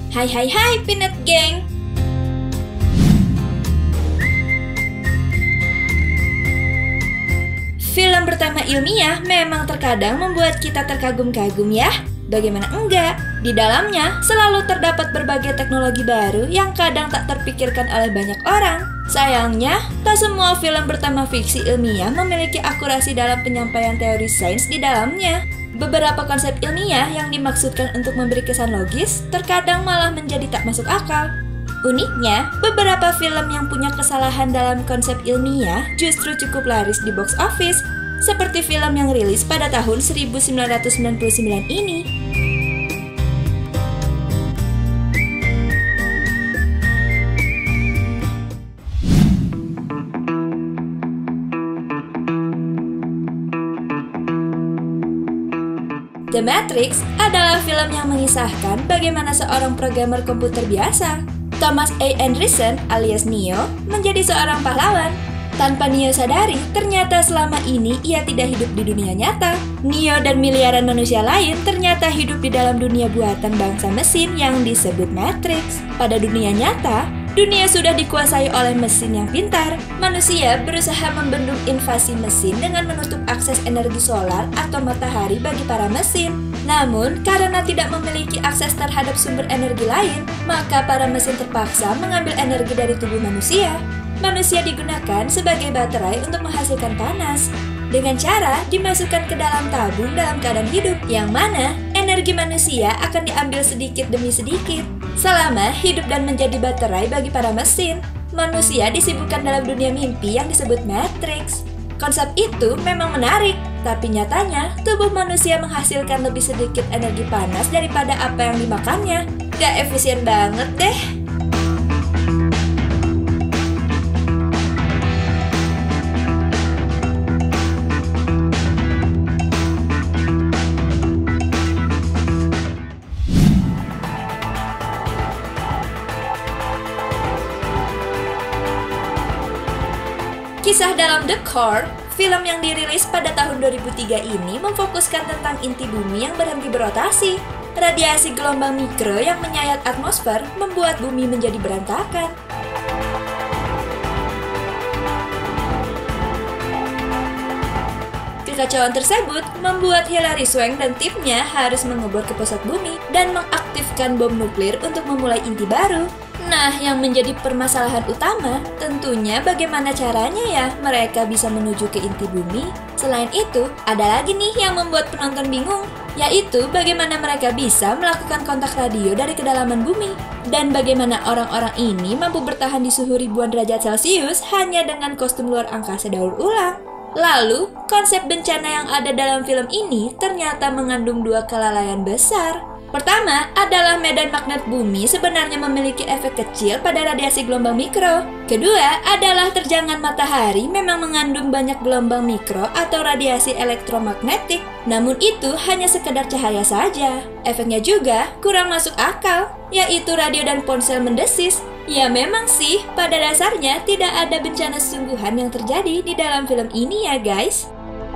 Hai Peanut Gang. Film bertema ilmiah memang terkadang membuat kita terkagum-kagum ya. Bagaimana enggak? Di dalamnya selalu terdapat berbagai teknologi baru yang kadang tak terpikirkan oleh banyak orang. Sayangnya, tak semua film bertema fiksi ilmiah memiliki akurasi dalam penyampaian teori sains di dalamnya. Beberapa konsep ilmiah yang dimaksudkan untuk memberi kesan logis terkadang malah menjadi tak masuk akal. Uniknya, beberapa film yang punya kesalahan dalam konsep ilmiah justru cukup laris di box office, seperti film yang rilis pada tahun 1999 ini. The Matrix adalah film yang mengisahkan bagaimana seorang programmer komputer biasa, Thomas A. Anderson alias Neo, menjadi seorang pahlawan. Tanpa Neo sadari, ternyata selama ini ia tidak hidup di dunia nyata. Neo dan miliaran manusia lain ternyata hidup di dalam dunia buatan bangsa mesin yang disebut Matrix. Pada dunia nyata, dunia sudah dikuasai oleh mesin yang pintar. Manusia berusaha membendung invasi mesin dengan menutup akses energi solar atau matahari bagi para mesin. Namun, karena tidak memiliki akses terhadap sumber energi lain, maka para mesin terpaksa mengambil energi dari tubuh manusia. Manusia digunakan sebagai baterai untuk menghasilkan panas, dengan cara dimasukkan ke dalam tabung dalam keadaan hidup, yang mana energi manusia akan diambil sedikit demi sedikit. Selama hidup dan menjadi baterai bagi para mesin, manusia disibukkan dalam dunia mimpi yang disebut Matrix. Konsep itu memang menarik, tapi nyatanya tubuh manusia menghasilkan lebih sedikit energi panas daripada apa yang dimakannya. Gak efisien banget deh. Kisah dalam The Core, film yang dirilis pada tahun 2003 ini memfokuskan tentang inti bumi yang berhenti berotasi. Radiasi gelombang mikro yang menyayat atmosfer membuat bumi menjadi berantakan. Kekacauan tersebut membuat Hilary Swank dan timnya harus mengebor ke pusat bumi dan mengaktifkan bom nuklir untuk memulai inti baru. Nah, yang menjadi permasalahan utama tentunya bagaimana caranya ya mereka bisa menuju ke inti bumi. Selain itu, ada lagi nih yang membuat penonton bingung, yaitu bagaimana mereka bisa melakukan kontak radio dari kedalaman bumi. Dan bagaimana orang-orang ini mampu bertahan di suhu ribuan derajat Celcius hanya dengan kostum luar angkasa daur ulang. Lalu, konsep bencana yang ada dalam film ini ternyata mengandung dua kelalaian besar. Pertama adalah medan magnet bumi sebenarnya memiliki efek kecil pada radiasi gelombang mikro. Kedua adalah terjangan matahari memang mengandung banyak gelombang mikro atau radiasi elektromagnetik. Namun itu hanya sekedar cahaya saja. Efeknya juga kurang masuk akal, yaitu radio dan ponsel mendesis. Ya memang sih, pada dasarnya tidak ada bencana sesungguhan yang terjadi di dalam film ini ya guys.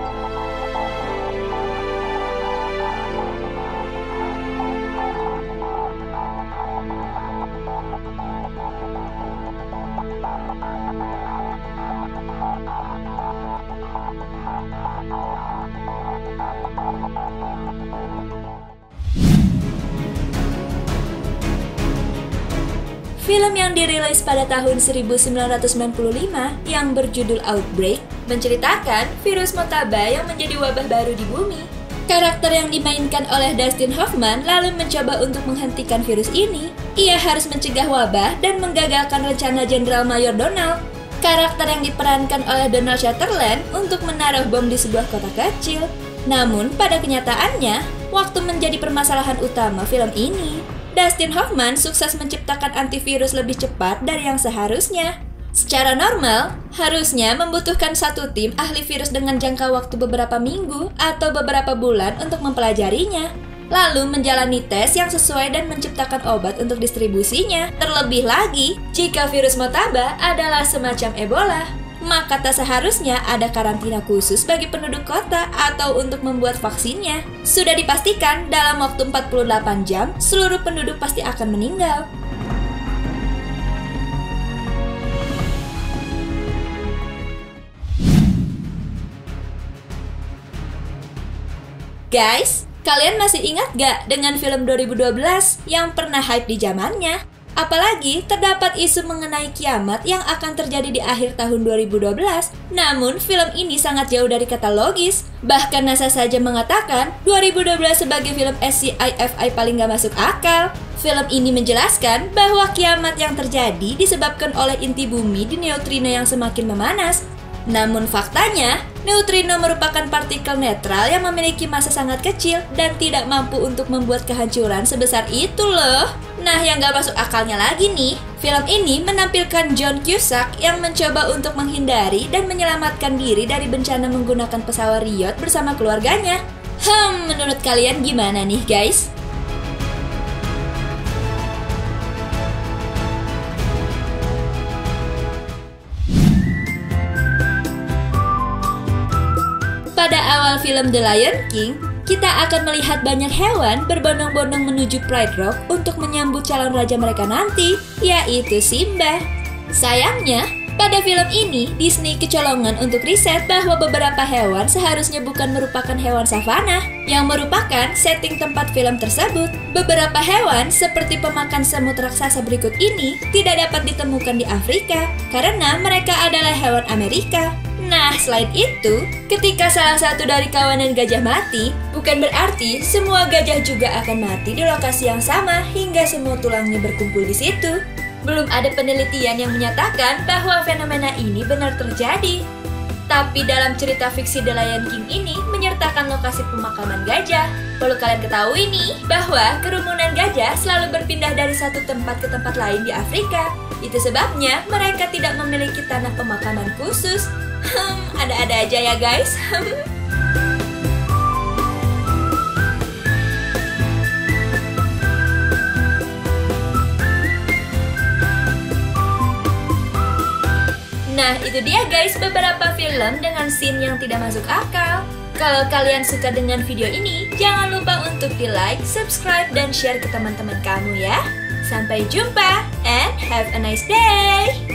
Film yang dirilis pada tahun 1995 yang berjudul Outbreak menceritakan virus Motaba yang menjadi wabah baru di bumi. Karakter yang dimainkan oleh Dustin Hoffman lalu mencoba untuk menghentikan virus ini. Ia harus mencegah wabah dan menggagalkan rencana Jenderal Mayor Donald, karakter yang diperankan oleh Donald Sutherland, untuk menaruh bom di sebuah kota kecil. Namun pada kenyataannya, waktu menjadi permasalahan utama film ini, Dustin Hoffman sukses menciptakan antivirus lebih cepat dari yang seharusnya. Secara normal, harusnya membutuhkan satu tim ahli virus dengan jangka waktu beberapa minggu atau beberapa bulan untuk mempelajarinya, lalu menjalani tes yang sesuai dan menciptakan obat untuk distribusinya. Terlebih lagi, jika virus Motaba adalah semacam Ebola. maka tak seharusnya ada karantina khusus bagi penduduk kota atau untuk membuat vaksinnya. Sudah dipastikan dalam waktu 48 jam, seluruh penduduk pasti akan meninggal. Guys, kalian masih ingat gak dengan film 2012 yang pernah hype di zamannya? Apalagi terdapat isu mengenai kiamat yang akan terjadi di akhir tahun 2012. Namun film ini sangat jauh dari kata logis. Bahkan NASA saja mengatakan 2012 sebagai film sci-fi paling gak masuk akal. Film ini menjelaskan bahwa kiamat yang terjadi disebabkan oleh inti bumi di neutrino yang semakin memanas. Namun faktanya, neutrino merupakan partikel netral yang memiliki massa sangat kecil dan tidak mampu untuk membuat kehancuran sebesar itu loh. Nah, yang gak masuk akalnya lagi nih, film ini menampilkan John Cusack yang mencoba untuk menghindari dan menyelamatkan diri dari bencana menggunakan pesawat Riot bersama keluarganya. Menurut kalian gimana nih guys? Pada awal film The Lion King, kita akan melihat banyak hewan berbondong-bondong menuju Pride Rock untuk menyambut calon raja mereka nanti, yaitu Simba. Sayangnya, pada film ini, Disney kecolongan untuk riset bahwa beberapa hewan seharusnya bukan merupakan hewan savana, yang merupakan setting tempat film tersebut. Beberapa hewan, seperti pemakan semut raksasa berikut ini, tidak dapat ditemukan di Afrika, karena mereka adalah hewan Amerika. Nah, selain itu, ketika salah satu dari kawanan gajah mati, bukan berarti semua gajah juga akan mati di lokasi yang sama hingga semua tulangnya berkumpul di situ. Belum ada penelitian yang menyatakan bahwa fenomena ini benar terjadi. Tapi dalam cerita fiksi The Lion King ini menyertakan lokasi pemakaman gajah. Perlu kalian ketahui nih, bahwa kerumunan gajah selalu berpindah dari satu tempat ke tempat lain di Afrika. Itu sebabnya mereka tidak memiliki tanah pemakaman khusus. Ada-ada aja ya guys. Nah, itu dia guys beberapa film dengan scene yang tidak masuk akal. Kalau kalian suka dengan video ini, jangan lupa untuk di-like, subscribe, dan share ke teman-teman kamu ya. Sampai jumpa and have a nice day!